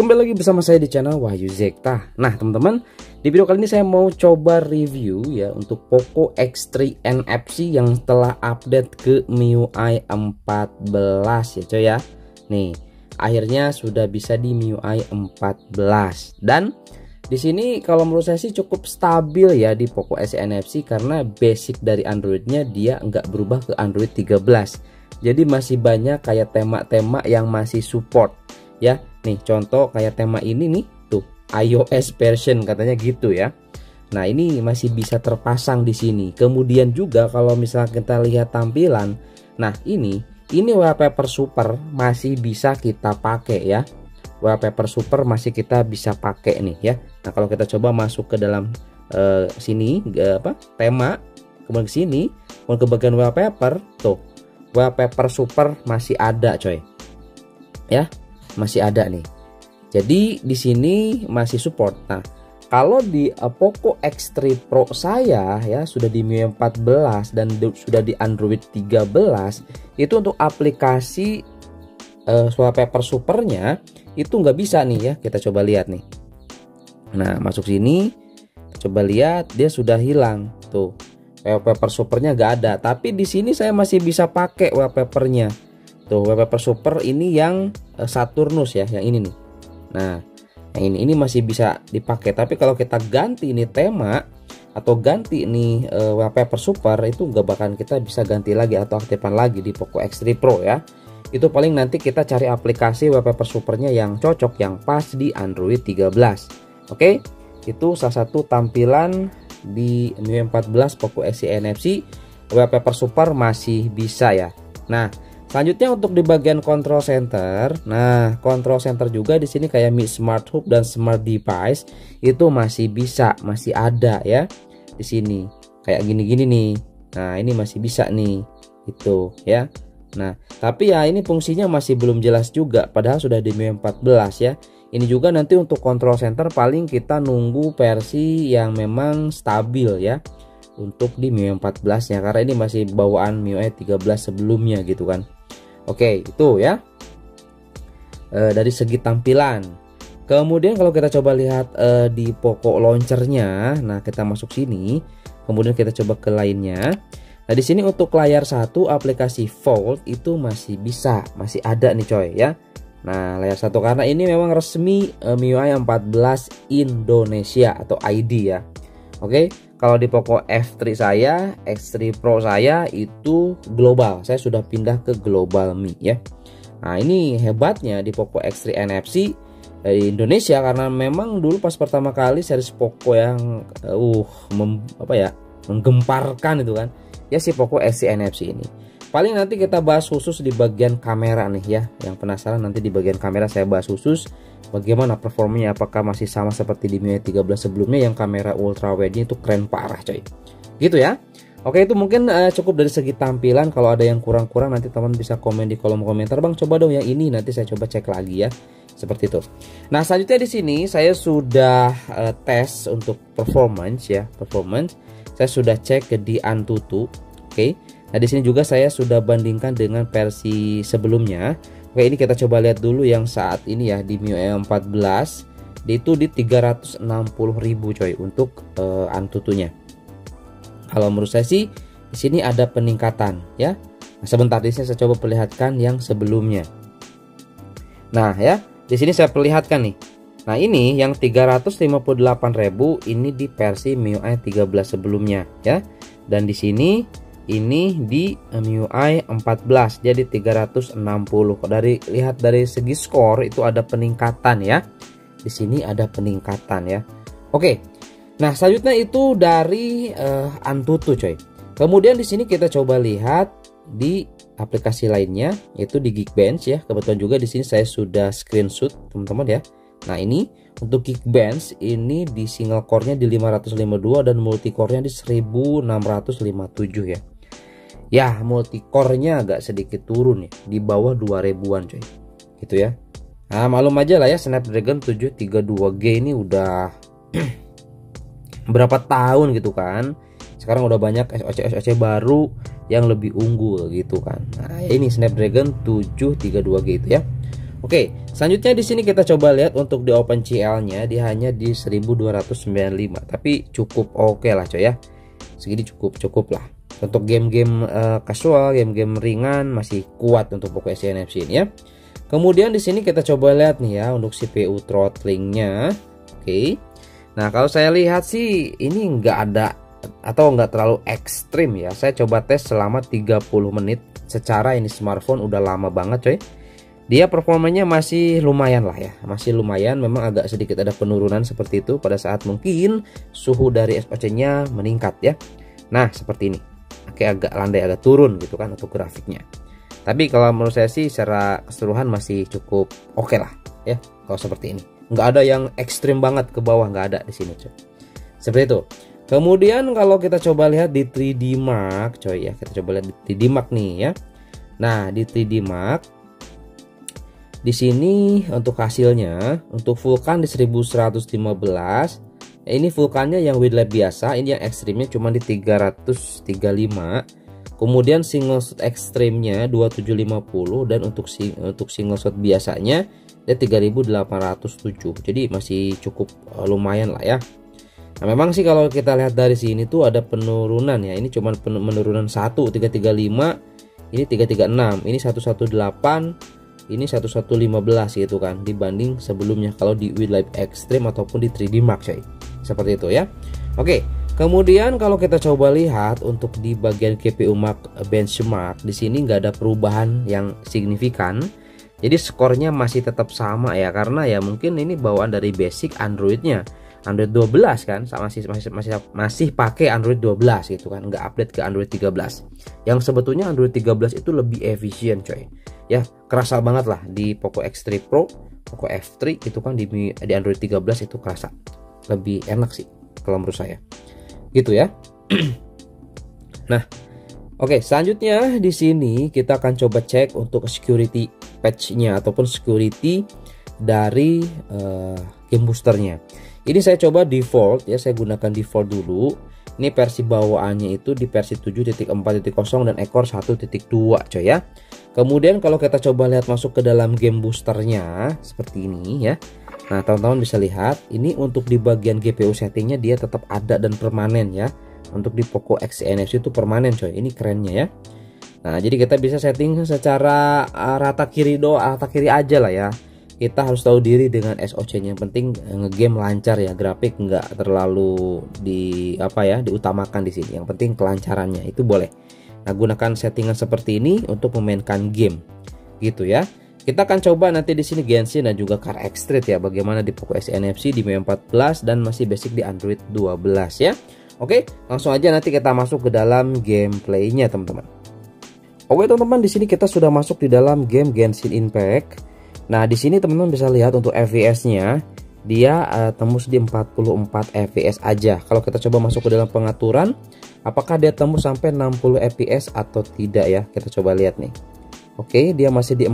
Kembali lagi bersama saya di channel Wahyu Zekta. Nah teman-teman, di video kali ini saya mau coba review ya untuk Poco X3 NFC yang telah update ke MIUI 14 ya coy ya. Nih, akhirnya sudah bisa di MIUI 14. Dan di sini kalau menurut saya sih cukup stabil ya di Poco X3 NFC, karena basic dari Androidnya dia nggak berubah ke Android 13. Jadi masih banyak kayak tema-tema yang masih support ya. Nih contoh kayak tema ini nih tuh, iOS version katanya gitu ya. Nah ini masih bisa terpasang di sini. Kemudian juga kalau misalnya kita lihat tampilan, nah ini wallpaper super masih bisa kita pakai ya. Wallpaper super masih kita bisa pakai nih ya. Nah kalau kita coba masuk ke dalam sini tema, kemudian ke sini, kemudian ke bagian wallpaper tuh, wallpaper super masih ada coy ya, masih ada nih. Jadi di sini masih support. Nah kalau di Poco X3 Pro saya ya sudah di MIUI 14 dan sudah di Android 13, itu untuk aplikasi wallpaper supernya itu nggak bisa nih ya. Kita coba lihat nih. Nah masuk sini, coba lihat dia sudah hilang tuh, wallpaper supernya nggak ada. Tapi di sini saya masih bisa pakai wallpapernya tuh, wallpaper super ini yang Saturnus ya, yang ini nih. Nah yang ini masih bisa dipakai. Tapi kalau kita ganti ini tema atau ganti ini wallpaper super, itu nggak bakalan kita bisa ganti lagi atau aktifkan lagi di Poco X3 Pro ya. Itu paling nanti kita cari aplikasi wallpaper supernya yang cocok, yang pas di Android 13. Oke, itu salah satu tampilan di MIUI 14 Poco X3 NFC. Wallpaper super masih bisa ya. Nah selanjutnya untuk di bagian control center, nah control center juga di sini kayak Mi Smart Hub dan Smart Device itu masih bisa, masih ada ya di sini kayak gini-gini nih. Nah ini masih bisa nih itu ya. Nah tapi ya ini fungsinya masih belum jelas juga, padahal sudah di MIUI 14 ya. Ini juga nanti untuk control center paling kita nunggu versi yang memang stabil ya untuk di MIUI 14 nya, karena ini masih bawaan MIUI 13 sebelumnya gitu kan. Oke itu ya dari segi tampilan. Kemudian kalau kita coba lihat di Poco launchernya, nah kita masuk sini, kemudian kita coba ke lainnya. Nah di sini untuk layar satu aplikasi Fold itu masih bisa, masih ada nih coy ya. Nah layar satu karena ini memang resmi MIUI 14 Indonesia atau ID ya. Oke, kalau di Poco F3 saya, X3 Pro saya itu global. Saya sudah pindah ke Global Mi ya. Nah, ini hebatnya di Poco X3 NFC di Indonesia, karena memang dulu pas pertama kali series Poco yang menggemparkan itu kan. Ya si Poco X3 NFC ini. Paling nanti kita bahas khusus di bagian kamera nih ya. Yang penasaran nanti di bagian kamera saya bahas khusus bagaimana performanya, apakah masih sama seperti di MIUI 13 sebelumnya yang kamera ultra wide itu keren parah coy. Gitu ya. Oke itu mungkin cukup dari segi tampilan. Kalau ada yang kurang-kurang nanti teman bisa komen di kolom komentar, Bang coba dong yang ini, nanti saya coba cek lagi ya. Seperti itu. Nah selanjutnya di sini saya sudah tes untuk performance ya, performance. Saya sudah cek ke di Antutu. Oke. Nah di sini juga saya sudah bandingkan dengan versi sebelumnya. Oke ini kita coba lihat dulu yang saat ini ya di MIUI 14 itu di 360.000 coy untuk Antutunya. Kalau menurut saya sih di sini ada peningkatan ya. Nah, sebentar di sini saya coba perlihatkan yang sebelumnya. Nah ya di sini saya perlihatkan nih. Nah ini yang 358.000 ini di versi MIUI 13 sebelumnya ya. Dan di sini ini di MIUI 14 jadi 360. Lihat dari segi skor itu ada peningkatan ya. Di sini ada peningkatan ya. Oke. Nah, selanjutnya itu dari Antutu coy. Kemudian di sini kita coba lihat di aplikasi lainnya yaitu di Geekbench ya. Kebetulan juga di sini saya sudah screenshot teman-teman ya. Nah, ini untuk Geekbench ini di single core-nya di 552 dan multi core-nya di 1657 ya. Ya multicore-nya agak sedikit turun ya, di bawah 2000-an coy gitu ya. Nah malum aja lah ya, Snapdragon 732G ini udah berapa tahun gitu kan. Sekarang udah banyak SoC baru yang lebih unggul gitu kan. Nah ini Snapdragon 732G itu ya. Oke, selanjutnya di sini kita coba lihat untuk di OpenCL-nya dia hanya di 1295, tapi cukup oke lah coy ya. Segini cukup lah. Untuk game-game casual, game-game ringan masih kuat untuk Poco X3 NFC ini ya. Kemudian di sini kita coba lihat nih ya untuk CPU throttling-nya. Oke. Nah, kalau saya lihat sih ini nggak ada atau nggak terlalu ekstrim ya. Saya coba tes selama 30 menit. Secara ini smartphone udah lama banget coy. Dia performanya masih lumayan lah ya, masih lumayan. Memang agak sedikit ada penurunan seperti itu pada saat mungkin suhu dari SoC-nya meningkat ya. Nah seperti ini, oke, agak landai, agak turun gitu kan untuk grafiknya. Tapi kalau menurut saya sih secara keseluruhan masih cukup oke lah ya. Kalau seperti ini, nggak ada yang ekstrim banget ke bawah, nggak ada di sini coy. Seperti itu. Kemudian kalau kita coba lihat di 3D Mark coy ya, kita coba lihat di 3D Mark nih ya. Nah di 3D Mark di sini untuk hasilnya untuk Vulkan di 1115 ya, ini Vulkannya yang with lab biasa, ini yang ekstrimnya cuma di 335. Kemudian single shot ekstrimnya 2750 dan untuk single shot biasanya dia 3807. Jadi masih cukup lumayan lah ya. Nah memang sih kalau kita lihat dari sini tuh ada penurunan ya. Ini cuma penurunan 335, ini 336, ini 118, ini 1115 gitu kan dibanding sebelumnya kalau di with lab extreme ataupun di 3D Mark coy. Seperti itu ya. Oke, kemudian kalau kita coba lihat untuk di bagian GPU Mark benchmark di sini nggak ada perubahan yang signifikan. Jadi skornya masih tetap sama ya, karena ya mungkin ini bawaan dari basic Androidnya. Android 12 kan masih pakai Android 12 gitu kan, nggak update ke Android 13. Yang sebetulnya Android 13 itu lebih efisien coy. Ya, kerasa banget lah di Poco X3 Pro, Poco F3 itu kan di Android 13 itu kerasa lebih enak sih kalau menurut saya. Gitu ya. Nah, oke, selanjutnya di sini kita akan coba cek untuk security patch-nya ataupun security dari game boosternya. Ini saya coba default ya, saya gunakan default dulu. Ini versi bawaannya itu di versi 7.4.0 dan ekor 1.2 coy ya. Kemudian kalau kita coba lihat masuk ke dalam game boosternya seperti ini ya. Nah teman-teman bisa lihat ini untuk di bagian GPU settingnya dia tetap ada dan permanen ya. Untuk di Poco X3 NFC itu permanen coy, ini kerennya ya. Nah jadi kita bisa setting secara rata kiri aja lah ya. Kita harus tahu diri dengan SoC-nya. Yang penting ngegame lancar ya, grafik nggak terlalu diutamakan di sini. Yang penting kelancarannya itu boleh. Nah, gunakan settingan seperti ini untuk memainkan game. Gitu ya. Kita akan coba nanti di sini Genshin dan juga Car X-Street ya, bagaimana di Poco X3 NFC di MIUI 14 dan masih basic di Android 12 ya. Oke, langsung aja nanti kita masuk ke dalam gameplaynya teman-teman. Oke teman-teman, di sini kita sudah masuk di dalam game Genshin Impact. Nah, di sini teman-teman bisa lihat untuk FPS-nya dia tembus di 44 fps aja. Kalau kita coba masuk ke dalam pengaturan, apakah dia tembus sampai 60 fps atau tidak ya? Kita coba lihat nih. Oke, dia masih di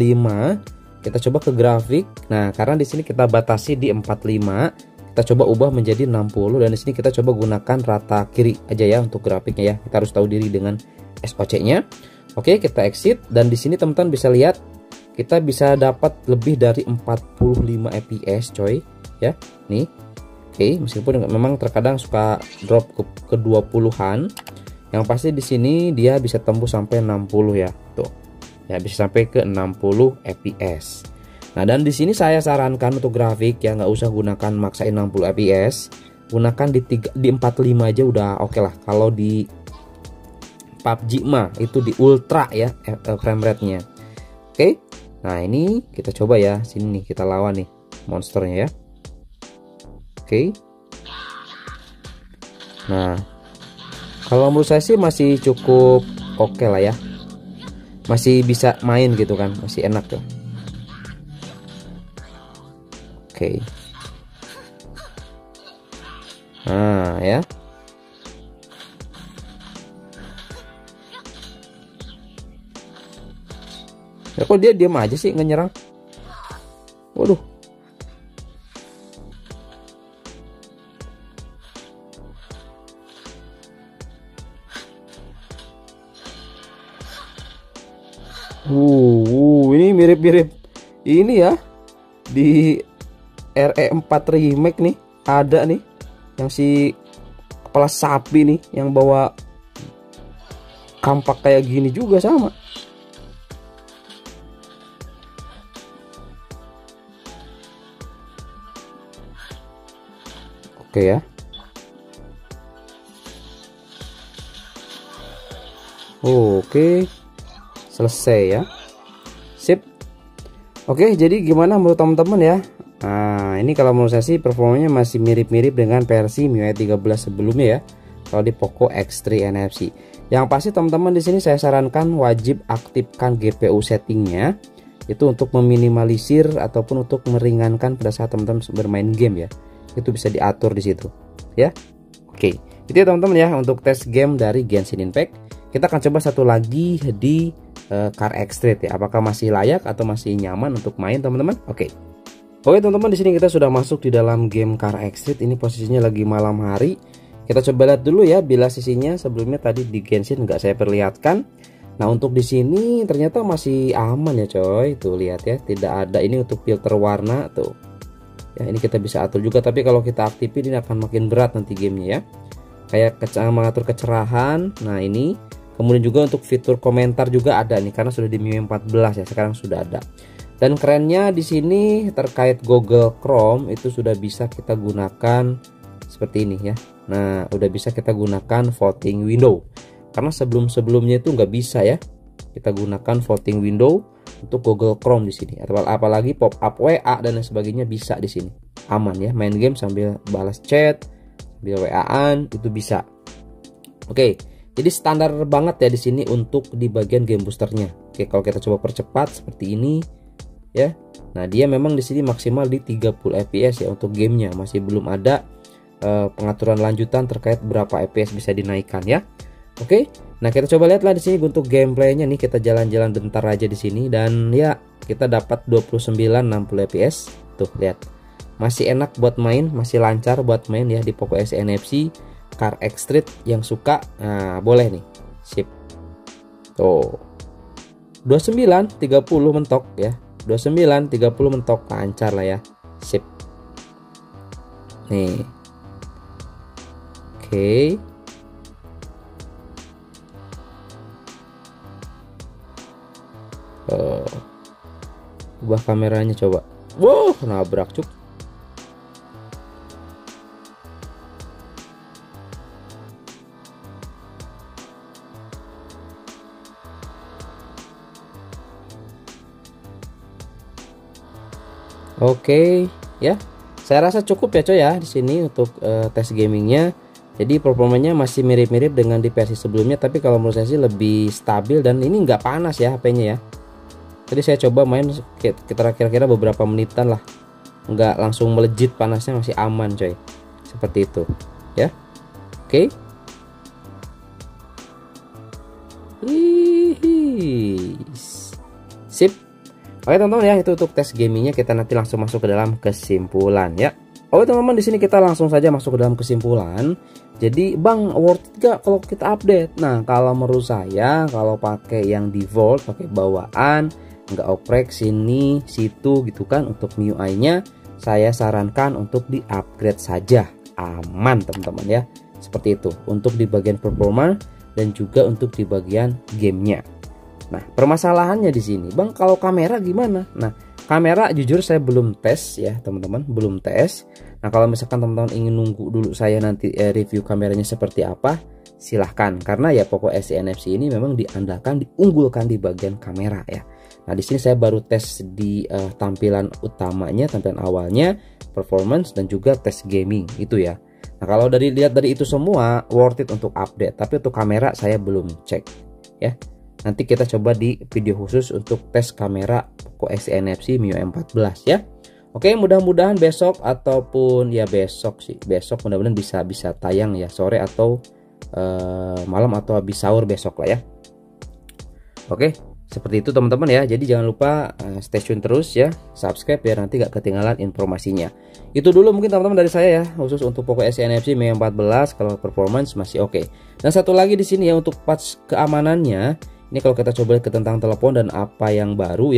45. Kita coba ke grafik. Nah, karena di sini kita batasi di 45, kita coba ubah menjadi 60 dan di sini kita coba gunakan rata kiri aja ya untuk grafiknya ya. Kita harus tahu diri dengan SoC-nya. Oke, kita exit dan di sini teman-teman bisa lihat kita bisa dapat lebih dari 45 fps coy ya nih. Oke, meskipun memang terkadang suka drop ke 20-an, yang pasti di sini dia bisa tembus sampai 60 ya tuh ya, bisa sampai ke 60 fps. Nah dan di sini saya sarankan untuk grafik ya nggak usah gunakan maksain 60 fps, gunakan di 45 aja udah oke lah. Kalau di PUBG mah itu di ultra ya frame rate nya. Oke. Nah ini kita coba ya, sini nih kita lawan nih monsternya ya. Oke. Nah kalau menurut saya sih masih cukup oke lah ya, masih bisa main gitu kan, masih enak tuh. Oke. Nah ya. Ya kok dia diam aja sih nggak nyerang. Waduh. Ini mirip-mirip Ini ya di RE4 remake nih ada nih yang si kepala sapi nih yang bawa kampak kayak gini juga sama. Oke ya. Oke, selesai ya. Sip. Oke, jadi gimana menurut teman-teman ya? Nah, ini kalau menurut saya sih performanya masih mirip-mirip dengan versi MIUI 13 sebelumnya ya. Kalau di Poco X3 NFC. Yang pasti teman-teman di sini saya sarankan wajib aktifkan GPU settingnya itu untuk meminimalisir ataupun untuk meringankan pada saat teman-teman bermain game ya. Itu bisa diatur di situ ya. Oke, itu ya teman-teman ya untuk tes game dari Genshin Impact. Kita akan coba satu lagi di Car X-Street ya. Apakah masih layak atau masih nyaman untuk main teman-teman? Oke, teman-teman di sini kita sudah masuk di dalam game Car X-Street. Ini posisinya lagi malam hari. Kita coba lihat dulu ya bila sisinya. Sebelumnya tadi di Genshin nggak saya perlihatkan. Nah untuk di sini ternyata masih aman ya coy. Tuh lihat ya, tidak ada ini untuk filter warna tuh. Ya ini kita bisa atur juga. Tapi kalau kita aktifin ini akan makin berat nanti gamenya ya. Kayak mengatur kecerahan. Nah ini. Kemudian juga untuk fitur komentar juga ada nih karena sudah di MIUI 14 ya, sekarang sudah ada. Dan kerennya di sini terkait Google Chrome itu sudah bisa kita gunakan seperti ini ya. Nah, udah bisa kita gunakan voting window. Karena sebelum-sebelumnya itu nggak bisa ya. Kita gunakan voting window untuk Google Chrome di sini. Apalagi pop-up WA dan lain sebagainya bisa di sini. Aman ya, main game sambil balas chat, sambil WA-an itu bisa. Oke. Jadi standar banget ya di sini untuk di bagian game boosternya. Oke, kalau kita coba percepat seperti ini ya. Nah, dia memang di sini maksimal di 30 fps ya untuk gamenya. Masih belum ada pengaturan lanjutan terkait berapa fps bisa dinaikkan ya. Oke. Nah, kita coba lihatlah di sini untuk gameplaynya nih. Kita jalan-jalan bentar aja di sini dan ya kita dapat 29 60 fps. Tuh, lihat. Masih enak buat main, masih lancar buat main ya di Poco S NFC. Car X-Street yang suka, nah boleh nih, sip. Tuh 29 30 mentok ya, 29 30 mentok, lancar lah ya, sip. Nih, oke. Ubah kameranya coba. Wow, nabrak cuk. Oke ya, saya rasa cukup ya coy ya di sini untuk tes gamingnya. Jadi performanya masih mirip-mirip dengan di versi sebelumnya, tapi kalau menurut saya sih lebih stabil dan ini nggak panas ya HP-nya ya. Tadi saya coba main kira-kira beberapa menitan lah, nggak langsung melejit panasnya, masih aman coy, seperti itu ya. Oke. Sip. Oke teman-teman ya, itu untuk tes gamingnya. Kita nanti langsung masuk ke dalam kesimpulan ya. Oke teman-teman, di sini kita langsung saja masuk ke dalam kesimpulan. Jadi bang, worth it gak kalau kita update? Nah kalau menurut saya, kalau pakai yang default, pakai bawaan, nggak oprek sini situ gitu kan untuk MIUI nya, saya sarankan untuk di upgrade saja, aman teman-teman ya. Seperti itu untuk di bagian performa dan juga untuk di bagian gamenya. Nah, permasalahannya di sini, bang, kalau kamera gimana? Nah, kamera jujur saya belum tes ya, teman-teman, belum tes. Nah, kalau misalkan teman-teman ingin nunggu dulu saya nanti review kameranya seperti apa, silahkan. Karena ya Poco S NFC ini memang diandalkan, diunggulkan di bagian kamera ya. Nah, di sini saya baru tes di tampilan utamanya, tampilan awalnya, performance dan juga tes gaming itu ya. Nah, kalau lihat dari itu semua worth it untuk update, tapi untuk kamera saya belum cek ya. Nanti kita coba di video khusus untuk tes kamera Poco S NFC MIUI 14 ya. Oke, mudah-mudahan besok ataupun ya besok mudah-mudahan bisa tayang ya sore atau malam atau habis sahur besok lah ya. Oke, seperti itu teman-teman ya. Jadi jangan lupa stay tune terus ya, subscribe biar nanti gak ketinggalan informasinya. Itu dulu mungkin teman-teman dari saya ya, khusus untuk Poco S NFC MIUI 14. Kalau performance masih oke. Dan satu lagi di sini ya untuk patch keamanannya. Ini kalau kita coba ke tentang telepon dan apa yang baru ya.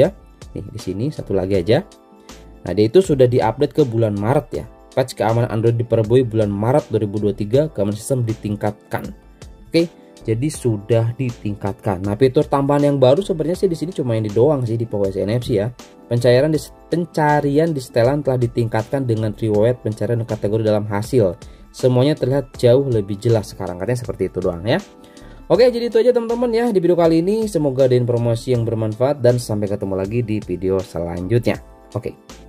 Nih di sini satu lagi aja. Nah, dia itu sudah diupdate ke bulan Maret ya. Patch keamanan Android diperbarui bulan Maret 2023, keamanan sistem ditingkatkan. Oke, jadi sudah ditingkatkan. Nah, fitur tambahan yang baru sebenarnya sih di sini cuma ini doang sih di POCO NFC ya. Pencarian di setelan telah ditingkatkan dengan riwayat pencarian kategori dalam hasil. Semuanya terlihat jauh lebih jelas sekarang, katanya seperti itu doang ya. Oke, jadi itu aja teman-teman ya di video kali ini. Semoga ada informasi yang bermanfaat dan sampai ketemu lagi di video selanjutnya. Oke.